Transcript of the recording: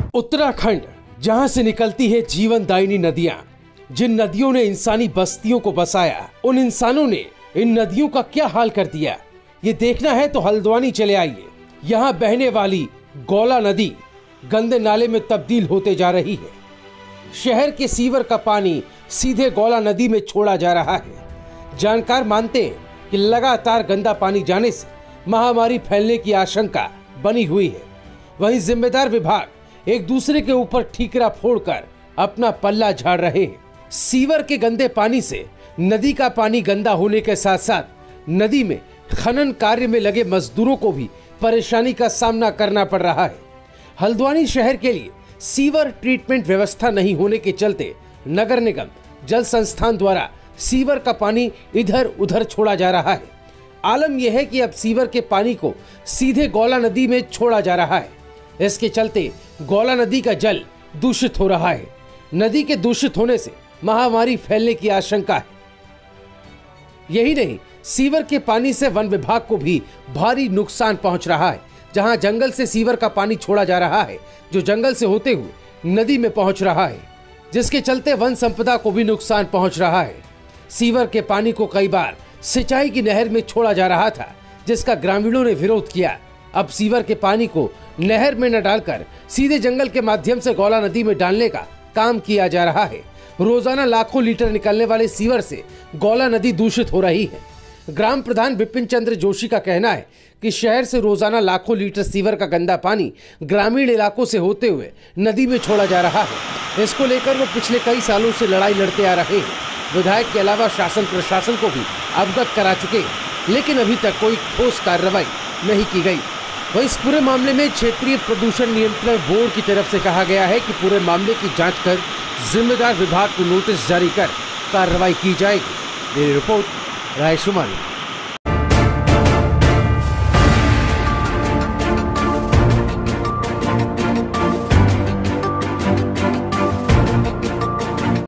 उत्तराखंड, जहां से निकलती है जीवनदायिनी नदियां, जिन नदियों ने इंसानी बस्तियों को बसाया, उन इंसानों ने इन नदियों का क्या हाल कर दिया, ये देखना है तो हल्द्वानी चले आइए। यहाँ बहने वाली गौला नदी गंदे नाले में तब्दील होते जा रही है। शहर के सीवर का पानी सीधे गौला नदी में छोड़ा जा रहा है। जानकार मानते हैं कि लगातार गंदा पानी जाने से महामारी फैलने की आशंका बनी हुई है। वहीं जिम्मेदार विभाग एक दूसरे के ऊपर ठीकरा फोड़कर अपना पल्ला झाड़ रहे हैं। सीवर के गंदे पानी से नदी का पानी गंदा होने के साथ साथ नदी में खनन कार्य में लगे मजदूरों को भी परेशानी का सामना करना पड़ रहा है। हल्द्वानी शहर के लिए सीवर ट्रीटमेंट व्यवस्था नहीं होने के चलते नगर निगम जल संस्थान द्वारा सीवर का पानी इधर उधर छोड़ा जा रहा है। आलम यह है कि अब सीवर के पानी को सीधे गौला नदी में छोड़ा जा रहा है। इसके चलते गौला नदी का जल दूषित हो रहा है। नदी के दूषित होने से महामारी फैलने की आशंका है। यही नहीं, सीवर के पानी से वन विभाग को भी भारी नुकसान पहुंच रहा है। जहां जंगल से सीवर का पानी छोड़ा जा रहा है, जो जंगल से होते हुए नदी में पहुंच रहा है, जिसके चलते वन संपदा को भी नुकसान पहुंच रहा है। सीवर के पानी को कई बार सिंचाई की नहर में छोड़ा जा रहा था, जिसका ग्रामीणों ने विरोध किया। अब सीवर के पानी को नहर में न डालकर सीधे जंगल के माध्यम से गौला नदी में डालने का काम किया जा रहा है। रोजाना लाखों लीटर निकलने वाले सीवर से गौला नदी दूषित हो रही है। ग्राम प्रधान विपिन चंद्र जोशी का कहना है कि शहर से रोजाना लाखों लीटर सीवर का गंदा पानी ग्रामीण इलाकों से होते हुए नदी में छोड़ा जा रहा है। इसको लेकर वो पिछले कई सालों से लड़ाई लड़ते आ रहे हैं। विधायक के अलावा शासन प्रशासन को भी अवगत करा चुके हैं, लेकिन अभी तक कोई ठोस कार्रवाई नहीं की गई। वहीं इस पूरे मामले में क्षेत्रीय प्रदूषण नियंत्रण बोर्ड की तरफ से कहा गया है कि पूरे मामले की जांच कर जिम्मेदार विभाग को नोटिस जारी कर कार्रवाई की जाएगी। मेरी रिपोर्ट, रायशुमारी।